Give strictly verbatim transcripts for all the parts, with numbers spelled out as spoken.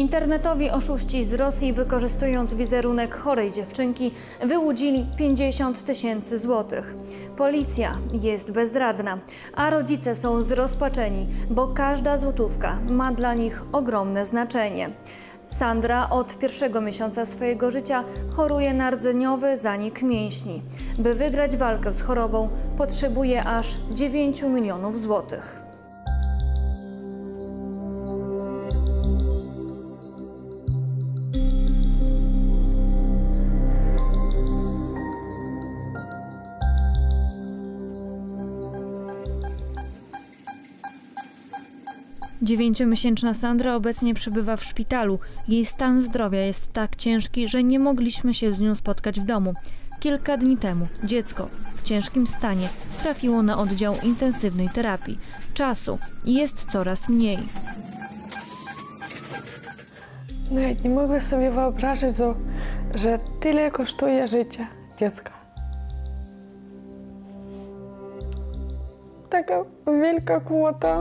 Internetowi oszuści z Rosji, wykorzystując wizerunek chorej dziewczynki, wyłudzili pięćdziesiąt tysięcy złotych. Policja jest bezradna, a rodzice są zrozpaczeni, bo każda złotówka ma dla nich ogromne znaczenie. Sandra od pierwszego miesiąca swojego życia choruje na rdzeniowy zanik mięśni. By wygrać walkę z chorobą, potrzebuje aż dziewięciu milionów złotych. Dziewięciomiesięczna Sandra obecnie przebywa w szpitalu. Jej stan zdrowia jest tak ciężki, że nie mogliśmy się z nią spotkać w domu. Kilka dni temu dziecko w ciężkim stanie trafiło na oddział intensywnej terapii. Czasu jest coraz mniej. Nawet nie mogę sobie wyobrazić, że tyle kosztuje życie dziecka. Taka wielka kwota.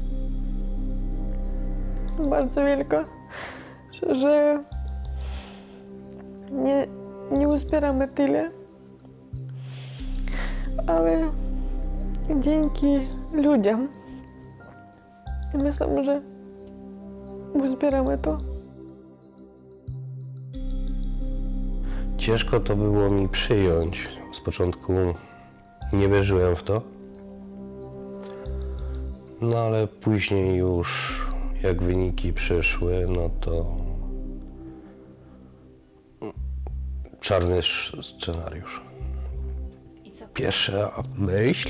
Bardzo wielka, że nie, nie uzbieramy tyle, ale dzięki ludziom myślę, że uzbieramy to. Ciężko to było mi przyjąć. Z początku nie wierzyłem w to, no ale później już jak wyniki przyszły, no to czarny scenariusz. I co? Pierwsza myśl,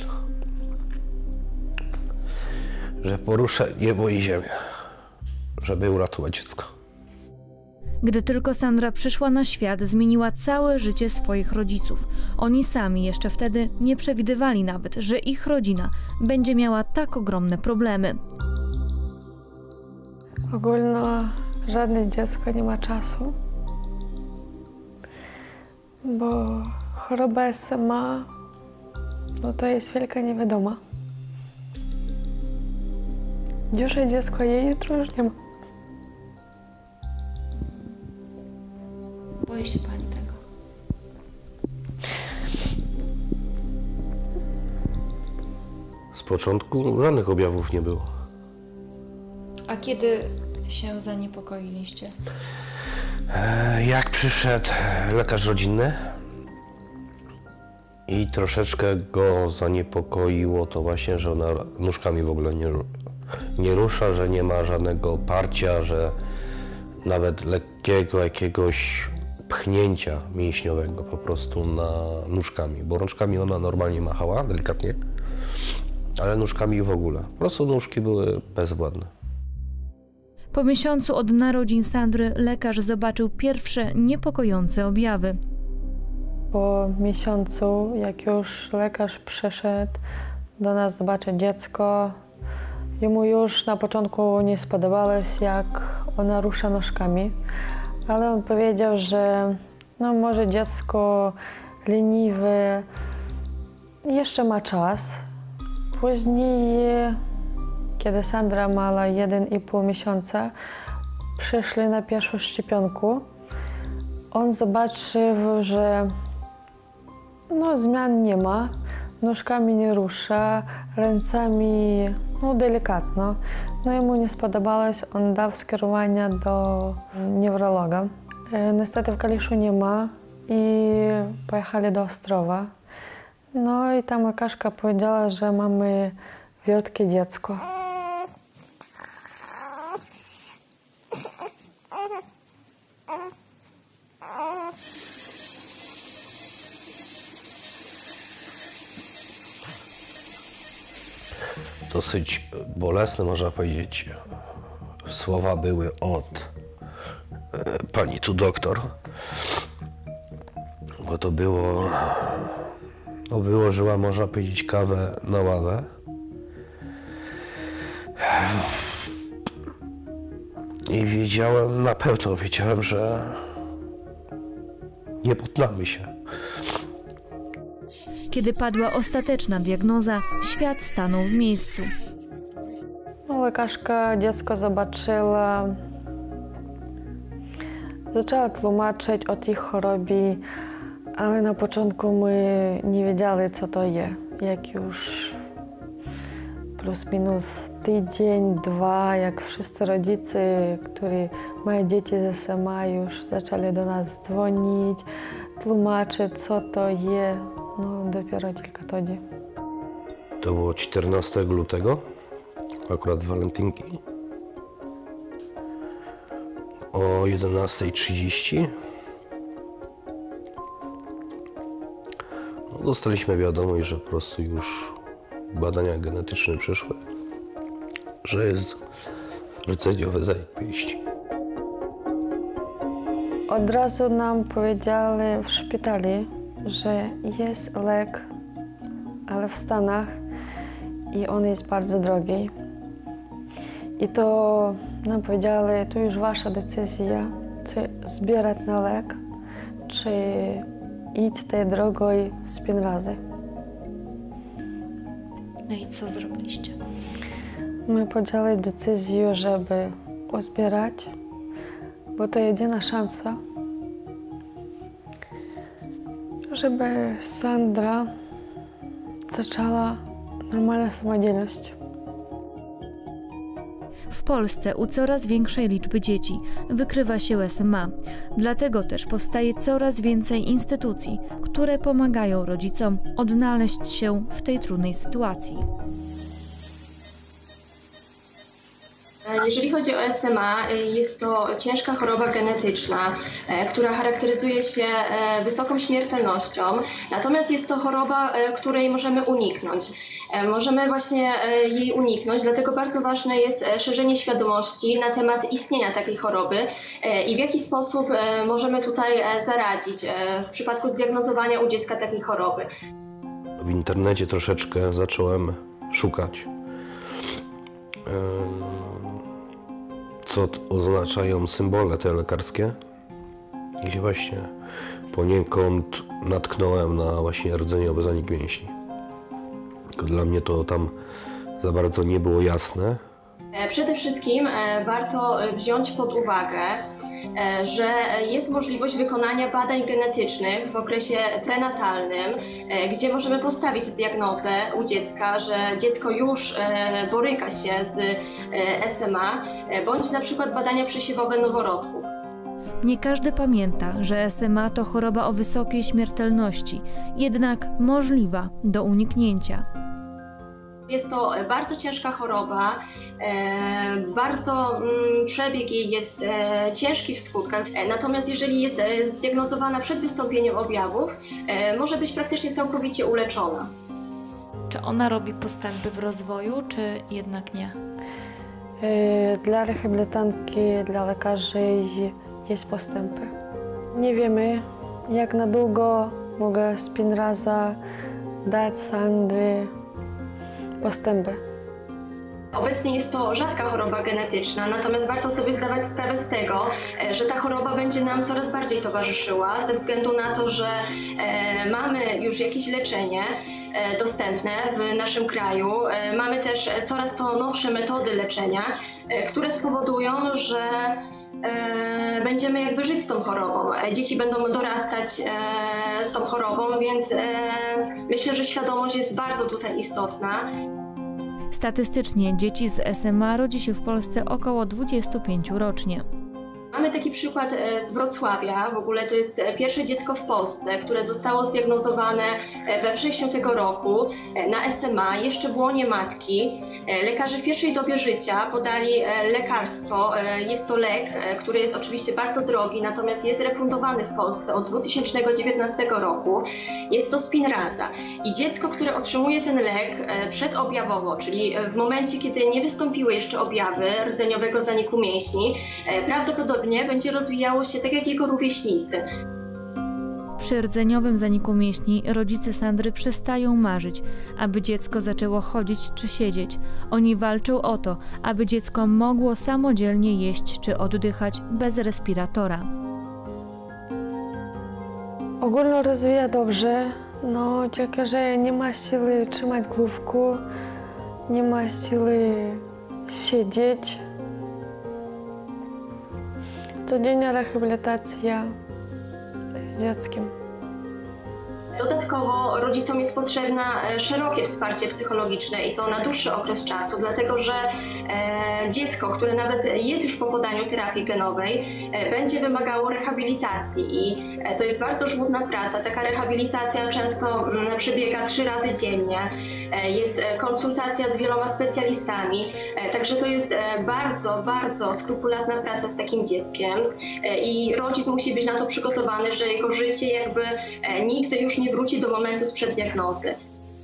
że poruszę niebo i ziemię, żeby uratować dziecko. Gdy tylko Sandra przyszła na świat, zmieniła całe życie swoich rodziców. Oni sami jeszcze wtedy nie przewidywali nawet, że ich rodzina będzie miała tak ogromne problemy. Ogólnie żadne dziecko nie ma czasu, bo choroba S M A no to jest wielka niewiadoma. Dzisiaj dziecko je, jutro już nie ma. Boi się pani tego? Z początku żadnych objawów nie było. A kiedy się zaniepokoiliście? Jak przyszedł lekarz rodzinny i troszeczkę go zaniepokoiło to właśnie, że ona nóżkami w ogóle nie, nie rusza, że nie ma żadnego parcia, że nawet lekkiego jakiegoś pchnięcia mięśniowego po prostu na nóżkami, bo rączkami ona normalnie machała, delikatnie, ale nóżkami w ogóle. Po prostu nóżki były bezwładne. Po miesiącu od narodzin Sandry lekarz zobaczył pierwsze niepokojące objawy. Po miesiącu, jak już lekarz przyszedł do nas zobaczyć dziecko, jemu już na początku nie spodobało się, jak ona rusza nóżkami, ale on powiedział, że no może dziecko leniwe, jeszcze ma czas. Później, kiedy Sandra miała jeden i pół miesiąca, przyszli na pierwszą szczepionkę. On zobaczył, że no, zmian nie ma, nóżkami nie rusza, ręcami no, delikatno. No jemu nie spodobało się, on dał skierowanie do neurologa. Niestety w Kaliszu nie ma i pojechali do Ostrowa. No i tam lekarzka powiedziała, że mamy wiotkie dziecko. Dosyć bolesne, można powiedzieć, słowa były od e, pani tu doktor, bo to było, no wyłożyła, można powiedzieć, kawę na ławę. I wiedziałem, na pewno wiedziałem, że nie poddamy się. Kiedy padła ostateczna diagnoza, świat stanął w miejscu. No, lekarzka dziecko zobaczyła Zaczęła tłumaczyć o tej chorobie, ale na początku my nie wiedzieli, co to jest. Jak już plus minus tydzień, dwa, jak wszyscy rodzice, którzy mają dzieci z S M A, już zaczęli do nas dzwonić, tłumaczyć, co to jest. No dopiero tylko wtedy. To było czternastego lutego, akurat walentynki. O jedenastej trzydzieści no, dostaliśmy wiadomość, że po prostu już badania genetyczne przyszły, że jest rdzeniowe zanik pięści. Od razu nam powiedzieli w szpitalu, że jest lek, ale w Stanach i on jest bardzo drogi. I to nam powiedzieli, to już wasza decyzja, czy zbierać na lek, czy iść tej drogą Spinrazy. No i co zrobiliście? My podjęli decyzję, żeby uzbierać, bo to jedyna szansa, żeby Sandra zaczęła normalną samodzielność. W Polsce u coraz większej liczby dzieci wykrywa się S M A. Dlatego też powstaje coraz więcej instytucji, które pomagają rodzicom odnaleźć się w tej trudnej sytuacji. Jeżeli chodzi o S M A, jest to ciężka choroba genetyczna, która charakteryzuje się wysoką śmiertelnością. Natomiast jest to choroba, której możemy uniknąć. Możemy właśnie jej uniknąć, dlatego bardzo ważne jest szerzenie świadomości na temat istnienia takiej choroby i w jaki sposób możemy tutaj zaradzić w przypadku zdiagnozowania u dziecka takiej choroby. W internecie troszeczkę zacząłem szukać, co oznaczają symbole te lekarskie i się właśnie poniekąd natknąłem na właśnie rdzeniowy zanik mięśni. Tylko dla mnie to tam za bardzo nie było jasne. Przede wszystkim warto wziąć pod uwagę, że jest możliwość wykonania badań genetycznych w okresie prenatalnym, gdzie możemy postawić diagnozę u dziecka, że dziecko już boryka się z S M A, bądź na przykład badania przesiewowe noworodków. Nie każdy pamięta, że S M A to choroba o wysokiej śmiertelności, jednak możliwa do uniknięcia. Jest to bardzo ciężka choroba, bardzo przebieg jej jest ciężki w skutkach, natomiast jeżeli jest zdiagnozowana przed wystąpieniem objawów, może być praktycznie całkowicie uleczona. Czy ona robi postępy w rozwoju, czy jednak nie? Dla rehabilitantki, dla lekarzy jest postępy. Nie wiemy, jak na długo mogę Spinraza dać Sandry postępy. Obecnie jest to rzadka choroba genetyczna, natomiast warto sobie zdawać sprawę z tego, że ta choroba będzie nam coraz bardziej towarzyszyła ze względu na to, że mamy już jakieś leczenie dostępne w naszym kraju. Mamy też coraz to nowsze metody leczenia, które spowodują, że będziemy jakby żyć z tą chorobą. Dzieci będą dorastać z tą chorobą, więc myślę, że świadomość jest bardzo tutaj istotna. Statystycznie dzieci z S M A rodzi się w Polsce około dwadzieścia pięć rocznie. Mamy taki przykład z Wrocławia. W ogóle to jest pierwsze dziecko w Polsce, które zostało zdiagnozowane we wrześniu tego roku na S M A, jeszcze w łonie matki. Lekarze w pierwszej dobie życia podali lekarstwo. Jest to lek, który jest oczywiście bardzo drogi, natomiast jest refundowany w Polsce od dwa tysiące dziewiętnastego roku. Jest to Spinraza. I dziecko, które otrzymuje ten lek przedobjawowo, czyli w momencie, kiedy nie wystąpiły jeszcze objawy rdzeniowego zaniku mięśni, prawdopodobnie będzie rozwijało się tak jak jego rówieśnicy. Przy rdzeniowym zaniku mięśni rodzice Sandry przestają marzyć, aby dziecko zaczęło chodzić czy siedzieć. Oni walczą o to, aby dziecko mogło samodzielnie jeść czy oddychać bez respiratora. Ogólnie rozwija dobrze, no tylko że nie ma siły trzymać główku, nie ma siły siedzieć. Codzienna rehabilitacja z dzieckiem. Dodatkowo rodzicom jest potrzebne szerokie wsparcie psychologiczne i to na dłuższy okres czasu, dlatego że e, dziecko, które nawet jest już po podaniu terapii genowej, e, będzie wymagało rehabilitacji i e, to jest bardzo żmudna praca. Taka rehabilitacja często m, przebiega trzy razy dziennie. E, jest konsultacja z wieloma specjalistami, e, także to jest e, bardzo, bardzo skrupulatna praca z takim dzieckiem e, i rodzic musi być na to przygotowany, że jego życie jakby e, nigdy już nie nie wróci do momentu sprzed diagnozy.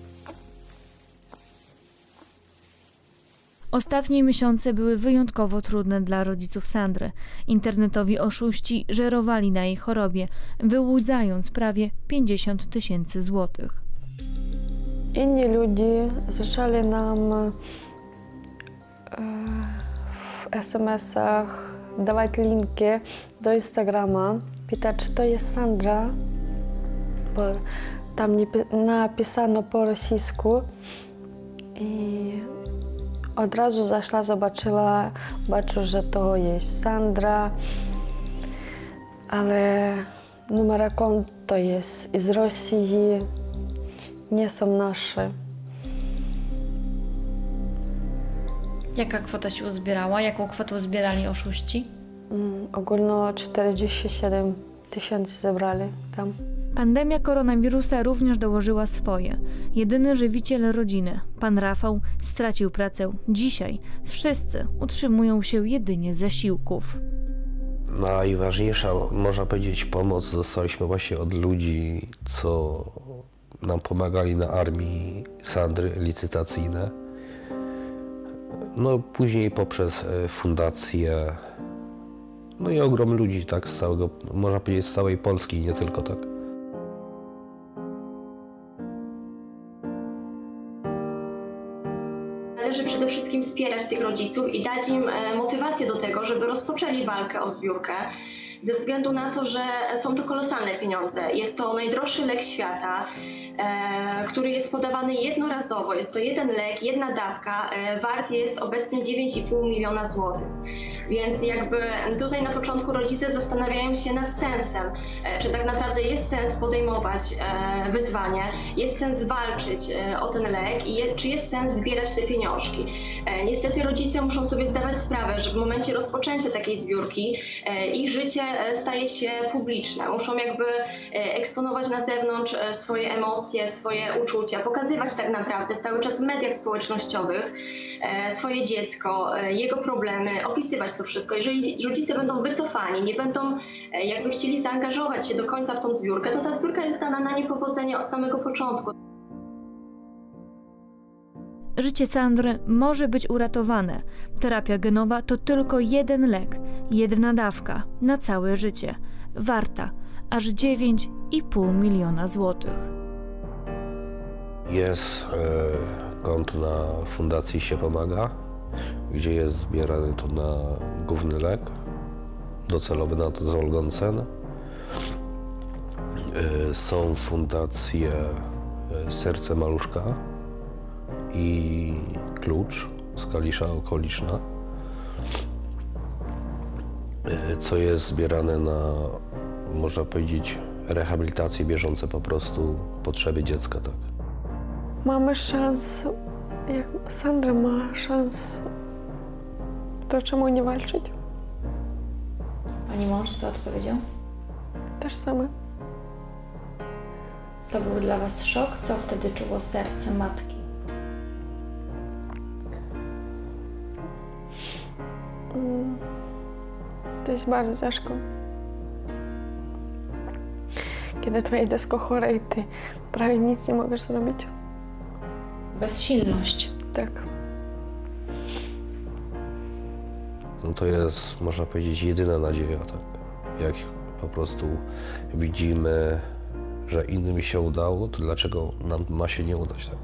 Ostatnie miesiące były wyjątkowo trudne dla rodziców Sandry. Internetowi oszuści żerowali na jej chorobie, wyłudzając prawie pięćdziesiąt tysięcy złotych. Inni ludzie zaczęli nam e, w es em esach dawać linki do Instagrama, pytać, czy to jest Sandra. Bo tam napisano po rosyjsku i od razu zaszła, zobaczyła, zobaczyła, że to jest Sandra, ale numer konta jest z Rosji, nie są nasze. Jaka kwota się uzbierała? Jaką kwotę zbierali oszuści? Mm, ogólno czterdzieści siedem tysięcy zebrali tam. Pandemia koronawirusa również dołożyła swoje. Jedyny żywiciel rodziny, pan Rafał, stracił pracę. Dzisiaj wszyscy utrzymują się jedynie z zasiłków. Najważniejsza, można powiedzieć, pomoc dostaliśmy właśnie od ludzi, co nam pomagali na armii Sandry, licytacyjne. No później poprzez fundację, no i ogrom ludzi, tak, z całego, można powiedzieć, z całej Polski, nie tylko tak. Należy przede wszystkim wspierać tych rodziców i dać im motywację do tego, żeby rozpoczęli walkę o zbiórkę, ze względu na to, że są to kolosalne pieniądze. Jest to najdroższy lek świata, e, który jest podawany jednorazowo. Jest to jeden lek, jedna dawka, e, wart jest obecnie dziewięć i pół miliona złotych. Więc jakby tutaj na początku rodzice zastanawiają się nad sensem, e, czy tak naprawdę jest sens podejmować e, wyzwanie, jest sens walczyć e, o ten lek i je, czy jest sens zbierać te pieniążki. E, niestety rodzice muszą sobie zdawać sprawę, że w momencie rozpoczęcia takiej zbiórki e, ich życie staje się publiczne. Muszą jakby eksponować na zewnątrz swoje emocje, swoje uczucia, pokazywać tak naprawdę cały czas w mediach społecznościowych swoje dziecko, jego problemy, opisywać to wszystko. Jeżeli rodzice będą wycofani, nie będą jakby chcieli zaangażować się do końca w tą zbiórkę, to ta zbiórka jest dana na niepowodzenie od samego początku. Życie Sandry może być uratowane. Terapia genowa to tylko jeden lek, jedna dawka na całe życie, warta aż dziewięć i pół miliona złotych. Jest e, konto na Fundacji Się Pomaga, gdzie jest zbierany to na główny lek, docelowy na to Zolgoncen. E, są fundacje e, Serce Maluszka i Klucz z Kalisza okoliczna, co jest zbierane na, można powiedzieć, rehabilitację bieżące po prostu potrzeby dziecka, tak. Mamy szansę, jak Sandra ma szansę, to czemu nie walczyć? Pani mąż co odpowiedział? Też same. To był dla was szok? Co wtedy czuło serce matki? To jest bardzo ciężko. Kiedy twoje dziecko chore i ty prawie nic nie możesz zrobić. Bezsilność. Tak. No to jest, można powiedzieć, jedyna nadzieja, tak. Jak po prostu widzimy, że innym się udało, to dlaczego nam ma się nie udać, tak?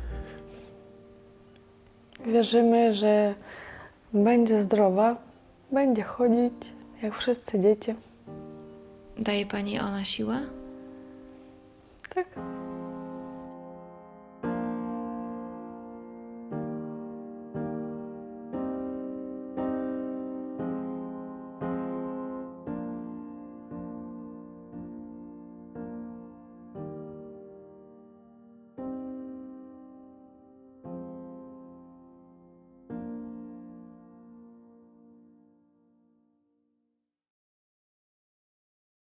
Wierzymy, że będzie zdrowa, będzie chodzić, jak wszyscy dzieci. Daje pani ona siłę? Tak.